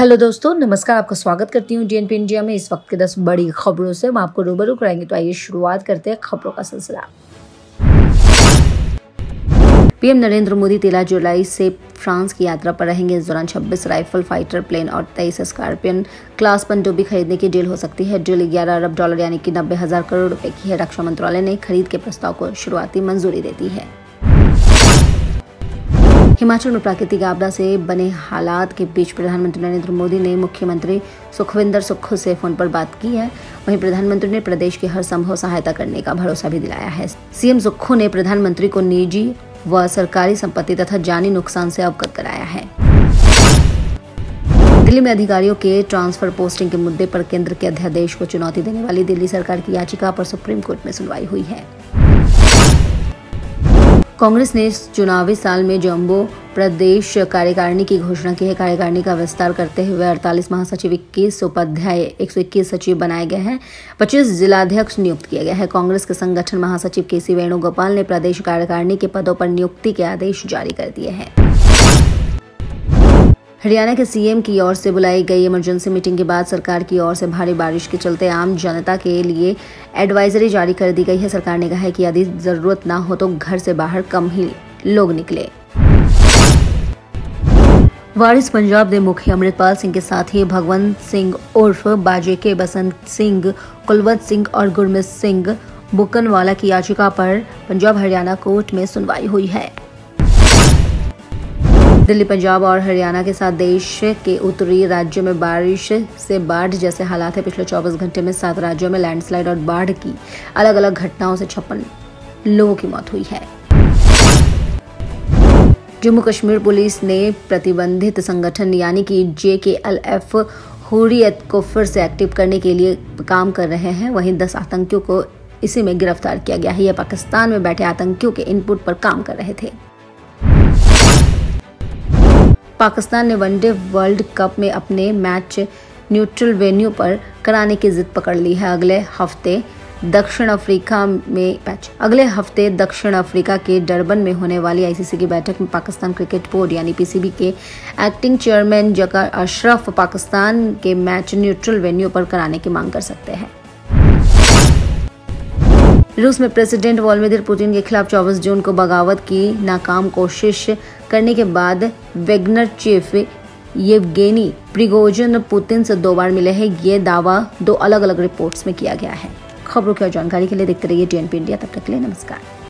Hello दोस्तों, नमस्कार। आपका स्वागत करती हूँ डीएनपी इंडिया में। इस वक्त के 10 बड़ी खबरों से हम आपको रूबरू कराएंगे। तो आइए शुरुआत करते हैं खबरों का सिलसिला। पीएम नरेंद्र मोदी 13 जुलाई से फ्रांस की यात्रा पर रहेंगे। इस दौरान 26 राइफल फाइटर प्लेन और 23 स्कॉर्पियन क्लास पनडुब्बी खरीदने की डील हो सकती है। डील $11 अरब यानी कि 90,000 करोड़ रुपए की है। रक्षा मंत्रालय ने खरीद के प्रस्ताव को शुरुआती मंजूरी दे दी है। हिमाचल में प्राकृतिक आपदा से बने हालात के बीच प्रधानमंत्री नरेंद्र मोदी ने मुख्यमंत्री सुखविंदर सुक्खू से फोन पर बात की है। वहीं प्रधानमंत्री ने प्रदेश की हर संभव सहायता करने का भरोसा भी दिलाया है। सीएम सुक्खू ने प्रधानमंत्री को निजी व सरकारी संपत्ति तथा जानी नुकसान से अवगत कराया है। दिल्ली में अधिकारियों के ट्रांसफर पोस्टिंग के मुद्दे पर केंद्र के अध्यादेश को चुनौती देने वाली दिल्ली सरकार की याचिका पर सुप्रीम कोर्ट में सुनवाई हुई है। कांग्रेस ने इस चुनावी साल में जम्मू प्रदेश कार्यकारिणी की घोषणा की है। कार्यकारिणी का विस्तार करते हुए 48 महासचिव, 21 उपाध्याय, 121 सचिव बनाए गए हैं। 25 जिलाध्यक्ष नियुक्त किए गए हैं। कांग्रेस के संगठन महासचिव केसी वेणुगोपाल ने प्रदेश कार्यकारिणी के पदों पर नियुक्ति के आदेश जारी कर दिए हैं। हरियाणा के सीएम की ओर से बुलाई गई इमरजेंसी मीटिंग के बाद सरकार की ओर से भारी बारिश के चलते आम जनता के लिए एडवाइजरी जारी कर दी गई है। सरकार ने कहा है कि यदि जरूरत ना हो तो घर से बाहर कम ही लोग निकले। वारिस पंजाब ने मुखी अमृतपाल सिंह के साथ ही भगवंत सिंह उर्फ बाजे के बसंत सिंह, कुलवंत सिंह और गुरमीत सिंह बुकनवाला की याचिका पर पंजाब हरियाणा कोर्ट में सुनवाई हुई है। दिल्ली, पंजाब और हरियाणा के साथ देश के उत्तरी राज्यों में बारिश से बाढ़ जैसे हालात है। पिछले 24 घंटे में 7 राज्यों में लैंडस्लाइड और बाढ़ की अलग अलग घटनाओं से 56 लोगों की मौत हुई है। जम्मू कश्मीर पुलिस ने प्रतिबंधित संगठन यानी कि JKLF हुर्रियत को फिर से एक्टिव करने के लिए काम कर रहे हैं। वहीं 10 आतंकियों को इसी में गिरफ्तार किया गया है। यह पाकिस्तान में बैठे आतंकियों के इनपुट पर काम कर रहे थे। पाकिस्तान ने वनडे वर्ल्ड कप में अपने मैच न्यूट्रल वेन्यू पर कराने की जिद पकड़ ली है। अगले हफ्ते दक्षिण अफ्रीका के डरबन में होने वाली ICC की बैठक में पाकिस्तान क्रिकेट बोर्ड यानी PCB के एक्टिंग चेयरमैन जका अशरफ पाकिस्तान के मैच न्यूट्रल वेन्यू पर कराने की मांग कर सकते हैं। रूस में प्रेसिडेंट व्लादिमीर पुतिन के खिलाफ 24 जून को बगावत की नाकाम कोशिश करने के बाद Wagner chief Yevgeny Prigozhin Putin से 2 बार मिले हैं। ये दावा 2 अलग अलग रिपोर्ट्स में किया गया है। खबरों की और जानकारी के लिए देखते रहिए DNP इंडिया। तब तक के लिए नमस्कार।